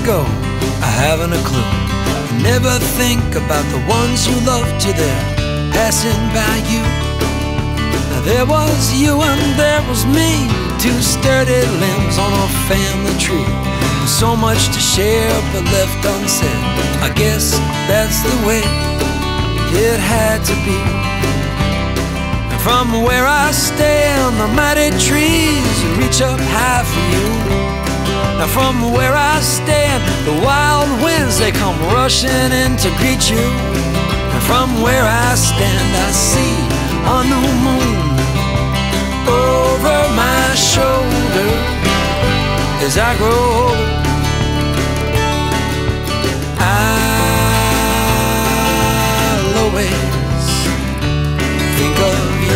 go, I haven't a clue. You never think about the ones you love till they're passing by you. Now there was you and there was me, two sturdy limbs on a family tree. With so much to share but left unsaid, I guess that's the way it had to be. And from where I stand, the mighty trees reach up high for you. Now from where I stand, the wild winds, they come rushing in to greet you. And from where I stand, I see a new moon over my shoulder. As I grow older, I'll always think of you.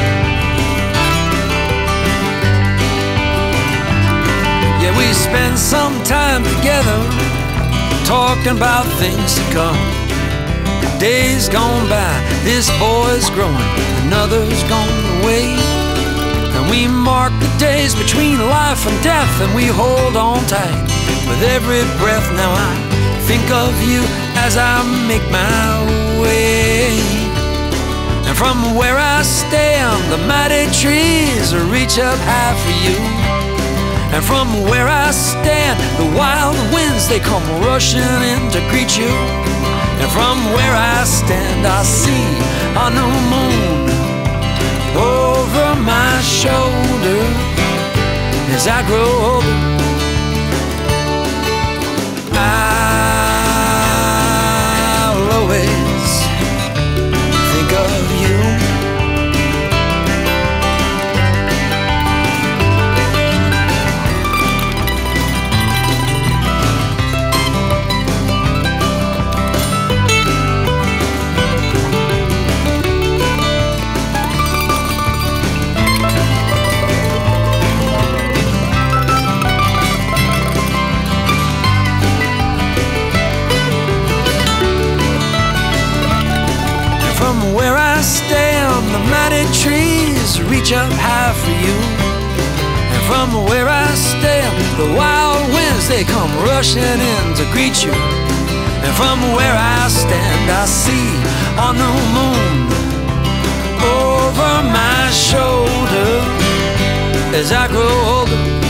Yeah, we spend some time together talking about things to come. Days gone by, this boy's growing, another's gone away. And we mark the days between life and death, and we hold on tight with every breath. Now I think of you as I make my way. And from where I stand, the mighty trees reach up high for you. And from where I stand, the wild winds, they come rushing in to greet you. And from where I stand, I see a new moon over my shoulder. As I grow older, I'll always think of you. From where I stand, the mighty trees reach up high for you. And from where I stand, the wild winds, they come rushing in to greet you. And from where I stand, I see a new moon over my shoulder. As I grow older,